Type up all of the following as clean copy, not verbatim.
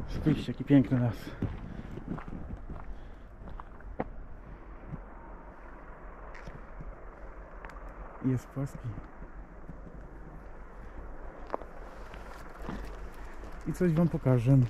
Spójrzcie, jaki piękny las. Jest płaski. I coś wam pokażę.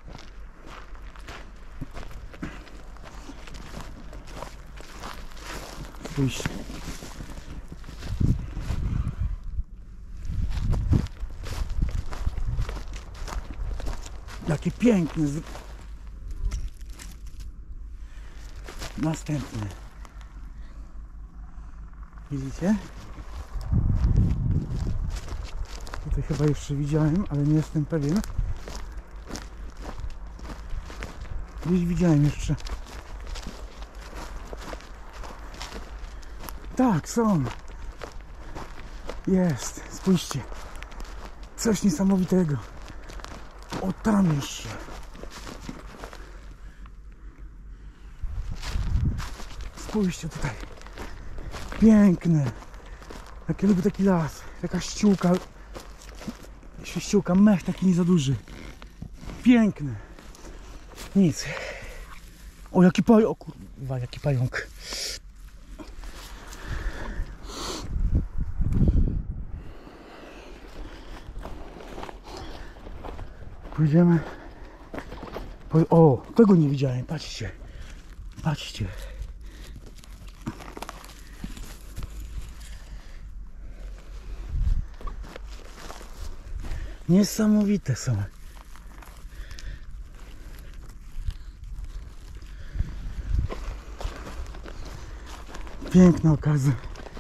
Spójrzcie. Jaki piękny. Następny. Widzicie? Tutaj chyba jeszcze widziałem, ale nie jestem pewien. Gdzieś widziałem jeszcze. Tak, są. Jest. Spójrzcie. Coś niesamowitego. O, tam jeszcze. Spójrzcie tutaj. Piękne. Jak ja lubię taki las. Taka ściółka. Ściółka, mech taki nie za duży. Piękny. Nic. O, jaki pająk. O kurwa, jaki pająk. Pójdziemy. O, tego nie widziałem. Patrzcie. Patrzcie. Niesamowite są. Piękna okazja.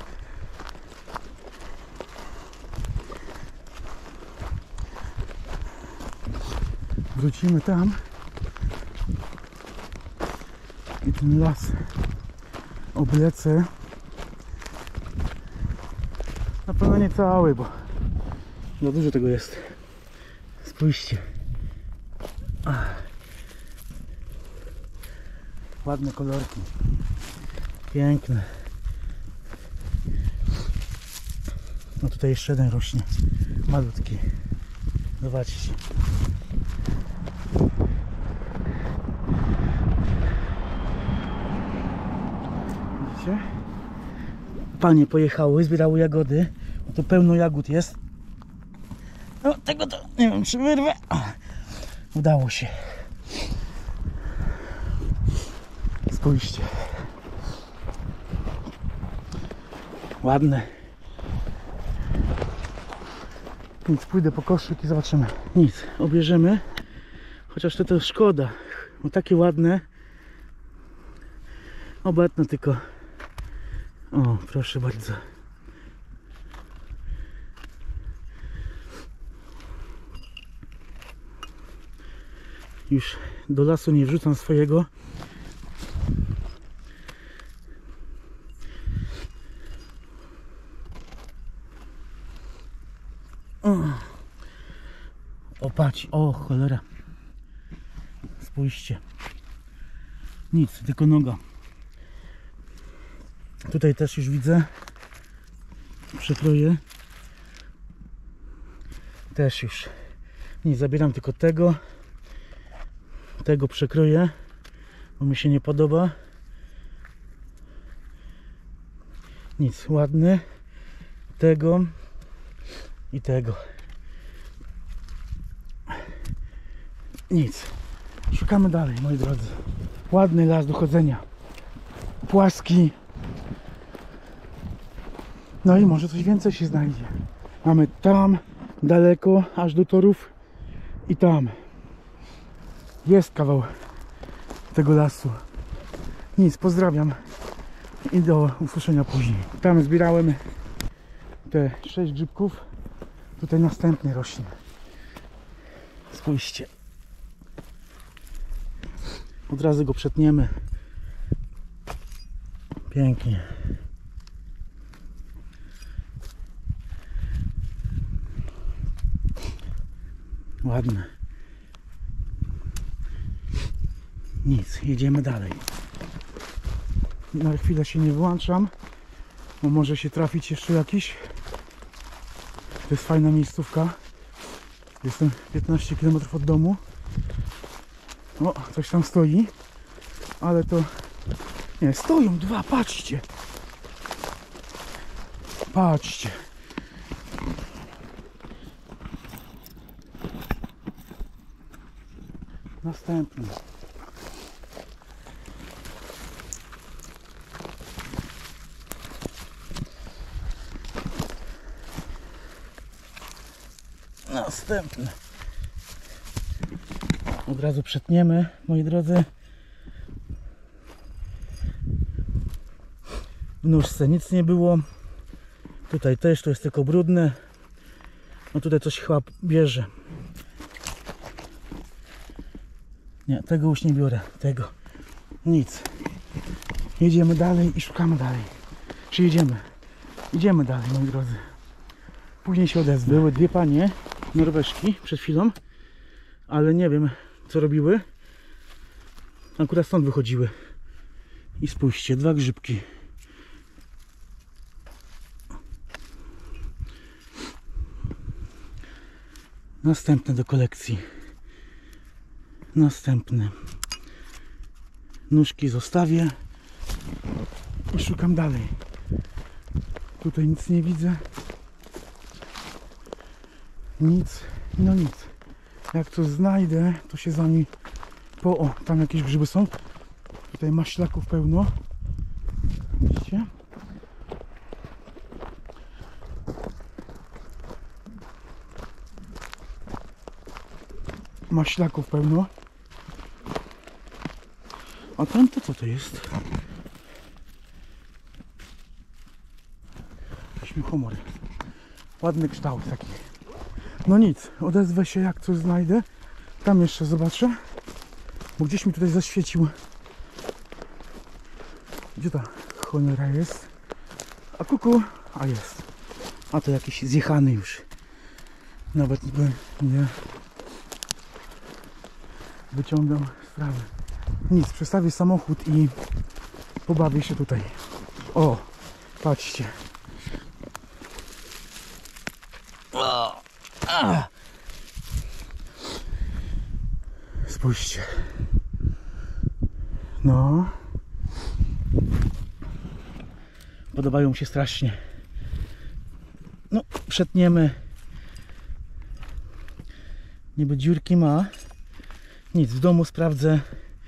Wrócimy tam i ten las oblecę. Na pewno nie cały, bo za dużo tego jest. Spójrzcie. Ładne kolorki. Piękne. No tutaj jeszcze jeden rośnie. Malutki. Zobaczcie. Widzicie? Panie pojechały, zbierały jagody. No to pełno jagód jest. No tego to nie wiem, czy wyrwę. Udało się. Spójrzcie. Ładne. Nic, pójdę po koszyk i zobaczymy. Nic, obierzemy. Chociaż to szkoda. Bo takie ładne. Obetnę tylko. O, proszę bardzo. Już do lasu nie wrzucam swojego. O, patrz, o cholera. Spójrzcie. Nic, tylko noga. Tutaj też już widzę. Przekroję. Też już. Nie zabieram tylko tego. Tego przekroję, bo mi się nie podoba. Nic, ładny. Tego i tego. Nic. Szukamy dalej, moi drodzy. Ładny las do chodzenia. Płaski. No i może coś więcej się znajdzie. Mamy tam, daleko, aż do torów. I tam. Jest kawał tego lasu. Nic, pozdrawiam. I do usłyszenia później. Tam zbierałem te 6 grzybków. Tutaj następny rośnie. Spójrzcie. Od razu go przetniemy. Pięknie. Ładne. Nic, jedziemy dalej. Na chwilę się nie wyłączam, bo może się trafić jeszcze jakiś. To jest fajna miejscówka. Jestem 15 km od domu. O, coś tam stoi. Ale to... Nie, stoją dwa, patrzcie. Patrzcie. Następny. Następny. Od razu przetniemy, moi drodzy. W nóżce nic nie było. Tutaj też to jest tylko brudne. No tutaj coś chyba bierze. Nie, tego już nie biorę. Tego. Nic. Jedziemy dalej i szukamy dalej. Czy jedziemy? Idziemy dalej, moi drodzy. Później się odezwę. Były dwie panie, Norweżki, przed chwilą. Ale nie wiem, co robiły. Akurat stąd wychodziły. I spójrzcie, dwa grzybki. Następne do kolekcji. Następne. Nóżki zostawię i szukam dalej. Tutaj nic nie widzę. Nic, no nic. Jak coś znajdę, to się za nimi O, tam jakieś grzyby są. Tutaj maślaków pełno. Widzicie? Maślaków pełno. A tam to co to jest? Śmiechomor. Ładny kształt taki. No nic, odezwę się jak coś znajdę. Tam jeszcze zobaczę. Bo gdzieś mi tutaj zaświecił. Gdzie ta cholera jest? A kuku, a jest. A to jakiś zjechany już. Nawet nie wyciągam sprawy. Nic, przestawię samochód i pobawię się tutaj. O, patrzcie. Spójrzcie. No. Podobają mi się strasznie. No, przetniemy. Niby dziurki ma. Nic, w domu sprawdzę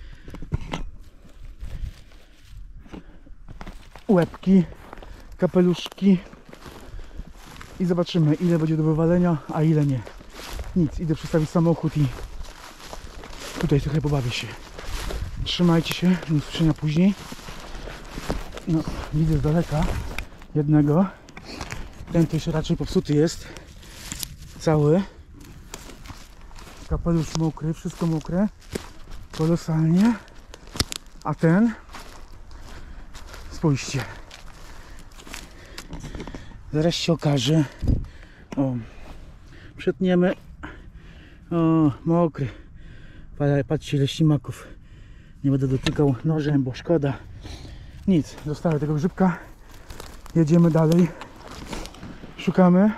łebki, kapeluszki i zobaczymy, ile będzie do wywalenia, a ile nie. Nic, idę przestawić samochód i tutaj trochę pobawię się. Trzymajcie się, do usłyszenia później. No, widzę z daleka jednego. Ten to jeszcze raczej popsuty jest. Cały. Kapelusz mokry, wszystko mokre. Kolosalnie. A ten, spójrzcie. Zaraz się okaże. O, przetniemy. O, mokry. Patrzcie, ile ślimaków. Nie będę dotykał nożem, bo szkoda. Nic, zostawię tego grzybka. Jedziemy dalej. Szukamy.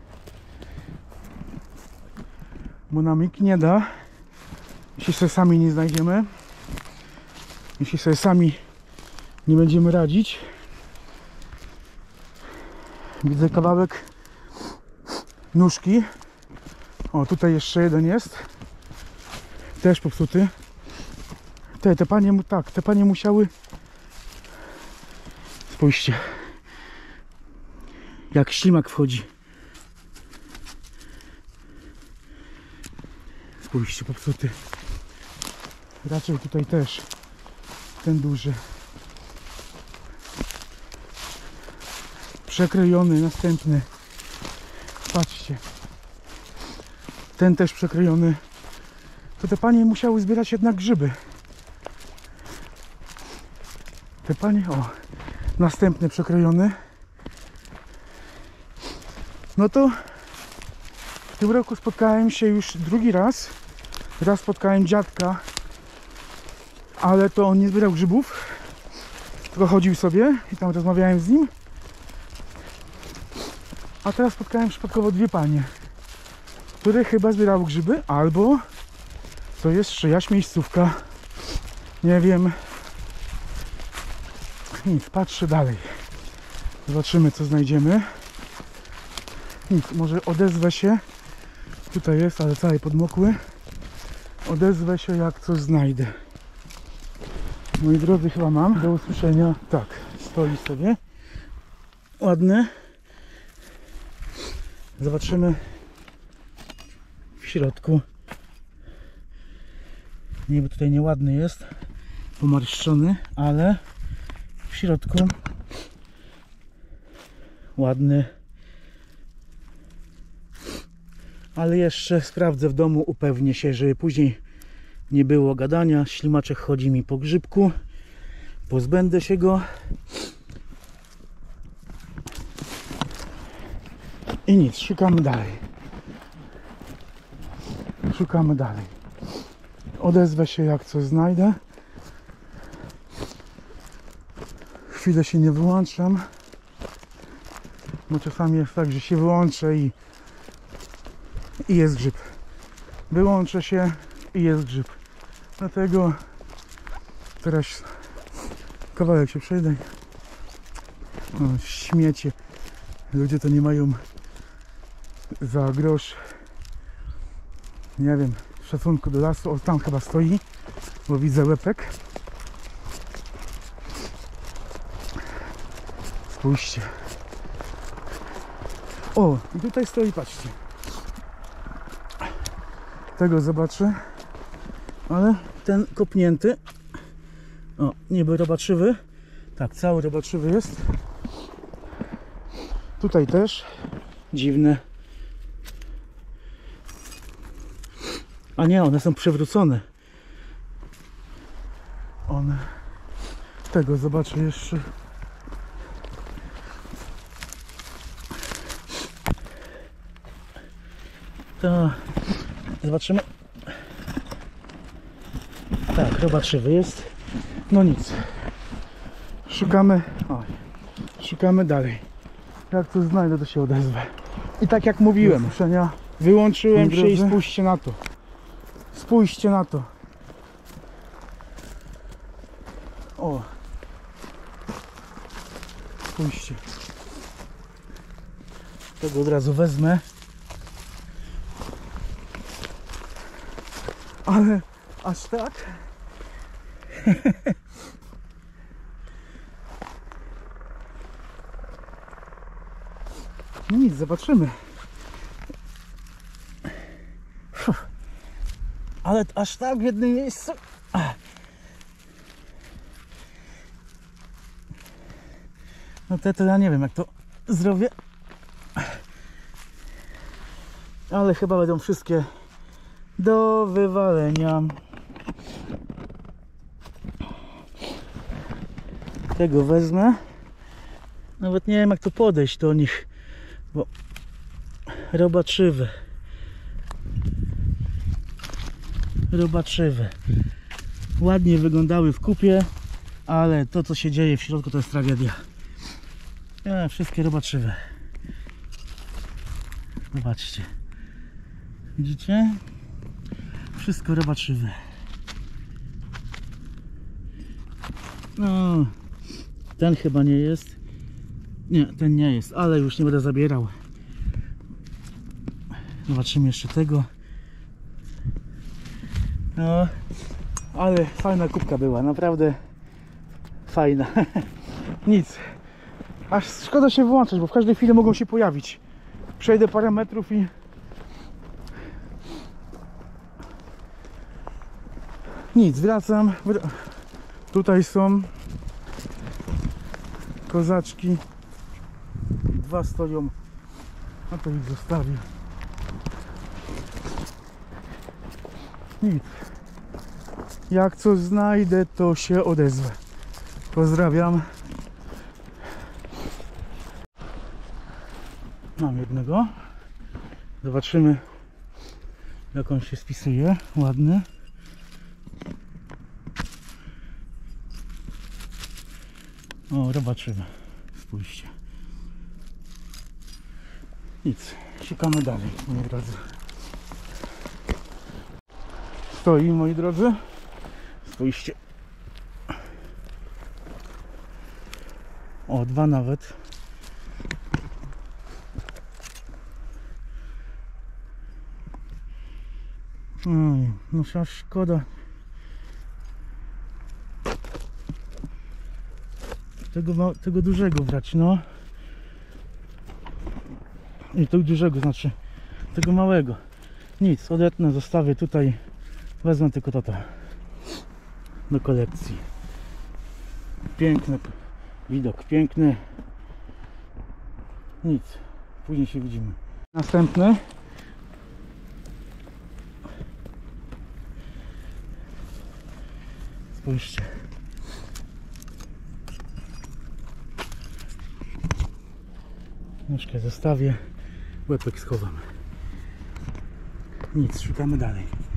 Bo nam nikt nie da. Jeśli sobie sami nie znajdziemy. Jeśli sobie sami nie będziemy radzić. Widzę kawałek nóżki. O, tutaj jeszcze jeden jest. Też popsuty. Te panie, tak, te panie musiały. Spójrzcie. Jak ślimak wchodzi. Spójrzcie, popsuty. Raczej tutaj też. Ten duży. Przekrojony, następny. Patrzcie. Ten też przekrojony. To te panie musiały zbierać jednak grzyby. Te panie, o. Następny przekrojony. No to w tym roku spotkałem się już drugi raz. Raz spotkałem dziadka, ale to on nie zbierał grzybów, tylko chodził sobie i tam rozmawiałem z nim. A teraz spotkałem przypadkowo dwie panie, które chyba zbierały grzyby, albo To jest czyjaś miejscówka. Nie wiem. Nic, patrzę dalej. Zobaczymy, co znajdziemy. Nic, może odezwę się. Tutaj jest, ale cały podmokły. Odezwę się, jak coś znajdę. Moi drodzy, chyba mam. Do usłyszenia. Tak, stoi sobie. Ładny. Zobaczymy w środku. Niby tutaj nieładny jest, pomarszczony, ale w środku ładny. Ale jeszcze sprawdzę w domu, upewnię się, żeby później nie było gadania. Ślimaczek chodzi mi po grzybku. Pozbędę się go. I nic, szukamy dalej. Szukamy dalej. Odezwę się, jak coś znajdę. Chwilę się nie wyłączam. Bo czasami jest tak, że się wyłączę i jest grzyb. Wyłączę się i jest grzyb. Dlatego teraz kawałek się przejdę. O, śmiecie. Ludzie to nie mają za grosz, nie wiem, szacunku do lasu. O, tam chyba stoi, bo widzę łepek. Spójrzcie. O, i tutaj stoi, patrzcie. Tego zobaczę, ale ten kopnięty, o, niby robaczywy, tak, cały robaczywy jest. Tutaj też dziwne. A nie, one są przewrócone. One. Tego zobaczę jeszcze. To zobaczymy. Tak, robaczywy jest. No nic. Szukamy. Oj, szukamy dalej. Jak to znajdę, to się odezwę. I tak jak mówiłem, wyłączyłem się i spójrzcie na to. Spójrzcie na to. O. Spójrzcie. Tego od razu wezmę. Ale aż tak? No nic, zobaczymy. Ale aż tak w jednym miejscu. No to ja nie wiem, jak to zrobię. Ale chyba będą wszystkie do wywalenia. Tego wezmę. Nawet nie wiem, jak tu podejść do nich, bo robaczywe. Robaczywe. Ładnie wyglądały w kupie, ale to, co się dzieje w środku, to jest tragedia. Wszystkie robaczywe. Zobaczcie. Widzicie? Wszystko robaczywe. No, ten chyba nie jest. Nie, ten nie jest, ale już nie będę zabierał. Zobaczymy jeszcze tego. No, ale fajna kubka była, naprawdę fajna. Nic. Aż szkoda się wyłączać, bo w każdej chwili mogą się pojawić. Przejdę parę metrów i... Nic, wracam. Tutaj są kozaczki. Dwa stoją. No to ich zostawię. Nic. Jak coś znajdę, to się odezwę. Pozdrawiam. Mam jednego. Zobaczymy, jak on się spisuje. Ładny. O, robaczywe. Spójrzcie. Nic. Szukamy dalej, moi drodzy. stoi, moi drodzy. Spójrzcie. O, 2 nawet. No aż szkoda tego dużego brać, no. I tego dużego, znaczy tego małego. Nic, odetnę, zostawię tutaj. Wezmę tylko to do kolekcji. Piękny widok, piękny. Nic, później się widzimy. Następny. Spójrzcie. Nóżkę zostawię, łepek schowam. Nic, szukamy dalej.